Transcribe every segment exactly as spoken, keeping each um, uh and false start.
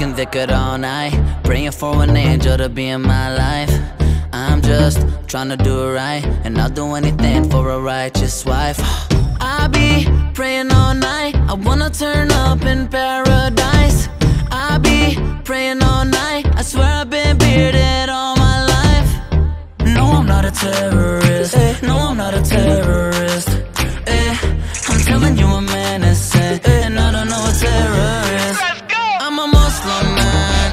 talking dhikr all night, praying for an angel to be in my life. I'm just trying to do it right, and I'll do anything for a righteous wife. I be praying all night, I wanna turn up in paradise. I be praying all night, I swear I've been bearded all my life. No, I'm not a terrorist, no, I'm not a terrorist. eh. I'm telling you I'm innocent, and I don't know a terrorist. I'm a Muslim man,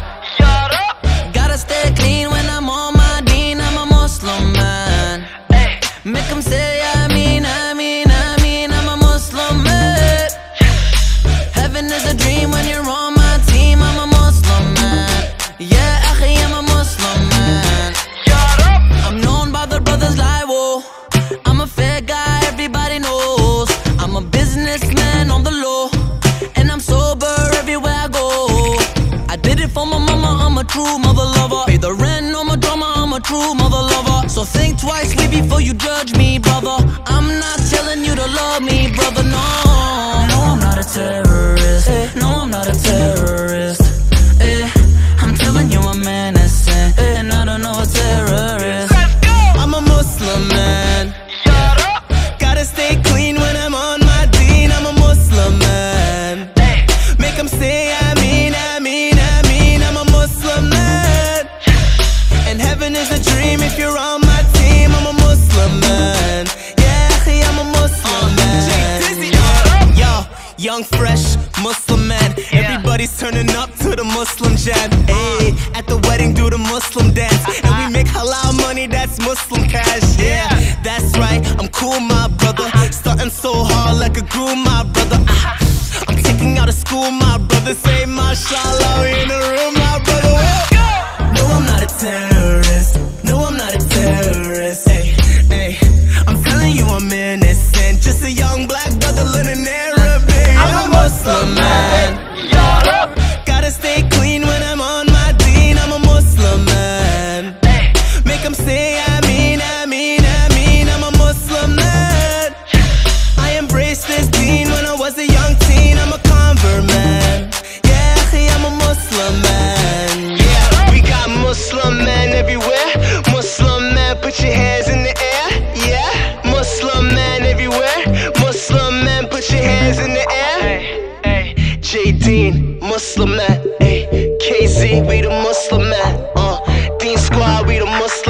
gotta stay clean when I'm on my deen. I'm a Muslim man, make them say I mean, I mean, I mean. I'm a Muslim man. Heaven is a dream when you're on my team. I'm a Muslim man, yeah, akhi, I'm a Muslim man. I'm known by the brothers like, whoa, I'm a fair guy, everybody knows. I'm a businessman on the low, and I'm sober everywhere I go. I did it for my mama, I'm a true mother lover. Pay the rent on my drama, I'm a true mother lover. So think twice before you judge me, brother. I'm not telling you to love me, brother, no. No, I'm not a terrorist, no, I'm not a terrorist. eh. I'm telling you I'm innocent, and I don't know a terrorist. I'm a Muslim man, gotta stay clean when I'm on my deen. I'm a Muslim man, make them say I mean, I mean, I mean. I'm a Muslim man, and heaven is a dream if you're on my team. I'm a Muslim man, yeah, I'm a Muslim man. Yo, young fresh Muslim man, everybody's turning up to the Muslim jam. Ayy, at the wedding do the Muslim dance, and we make halal money, that's Muslim cash. Yeah, that's right, I'm cool, my brother. Starting so hard like a groom, my brother. I'm taking out of school, my brother. Say mashallah, we in the room, my brother. No, I'm not a terrorist, no, I'm not a terrorist. Hey, hey, I'm telling you I'm innocent, just a young black brother learning Arabic. I'm a Muslim man, gotta stay clean when I'm on my deen. I'm a Muslim man, make them say I mean, I mean, I mean. I'm a Muslim man, I embraced this deen when I was a young teen. I'm a convert man, yeah, I'm a Muslim man. Yeah, we got Muslim men everywhere. Muslim man, put your hands in the air. Yeah, Muslim man everywhere. Muslim man, put your hands in the air. J Dean, Muslim man. Ay, K Z, we the Muslim man. Uh, Dean Squad, we the Muslim.